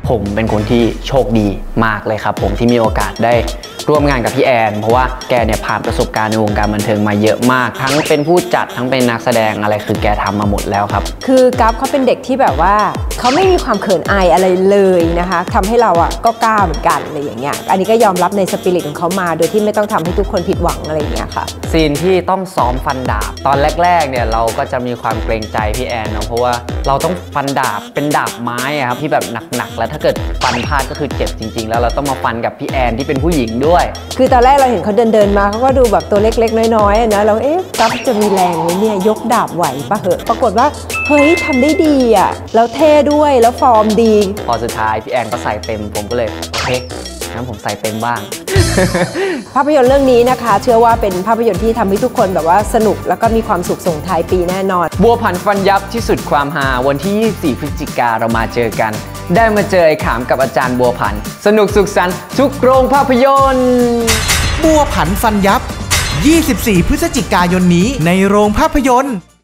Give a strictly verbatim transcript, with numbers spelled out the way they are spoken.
ผมเป็นคนที่โชคดีมากเลยครับผมที่มีโอกาสได้ร่วมงานกับพี่แอนเพราะว่าแกเนี่ยผ่านประสบการณ์ในวงการบันเทิงมาเยอะมากทั้งเป็นผู้จัดทั้งเป็นนักแสดงอะไรคือแกทำมาหมดแล้วครับคือกัฟเขาเป็นเด็กที่แบบว่าเขาไม่มีความเขินอายอะไรเลยนะคะทำให้เราอ่ะก็กล้าเหมือนกันอะไรอย่างเงี้ยอันนี้ก็ยอมรับในสปิริตของเขามาโดยที่ไม่ต้องทำให้ทุกคนผิดหวังอะไรอย่างเงี้ยค่ะซีนที่ต้องซ้อมฟันดาบตอนแรกๆเนี่ยเราก็จะมีความเกรงใจพี่แอนเนาะเพราะว่าเราต้องฟันดาบเป็นดาบไม้อะครับที่แบบหนักๆแล้วถ้าเกิดฟันพลาดก็คือเจ็บจริงๆแล้วเราต้องมาฟันกับพี่แอนที่เป็นผู้หญิงด้วยคือตอนแรกเราเห็นเขาเดินเดินมาเขาก็ดูแบบตัวเล็กๆน้อยๆนะเราเอ๊ะกัฟจะมีแรงไหมเนี่ยยกดาบไหวปะเหอะปรากฏว่าเฮ้ยทำได้ดีอ่ะแล้วเท่ด้วยแล้วฟอร์มดีพอสุดท้ายพี่แอนก็ใส่เต็มผมก็เลยโอเคงั้นผมใส่เต็มบ้างภาพยนตร์เรื่องนี้นะคะเชื่อว่าเป็นภาพยนตร์ที่ทำให้ทุกคนแบบว่าสนุกแล้วก็มีความสุขส่งท้ายปีแน่นอนบัวผันฟันยับที่สุดความฮาวันที่ยี่สิบสี่พฤศจิกาเรามาเจอกันได้มาเจอไอ้ขามกับอาจารย์บัวผันสนุกสุขสันต์ทุกโรงภาพยนตร์บัวผันฟันยับยี่สิบสี่พฤศจิกายนนี้ในโรงภาพยนตร์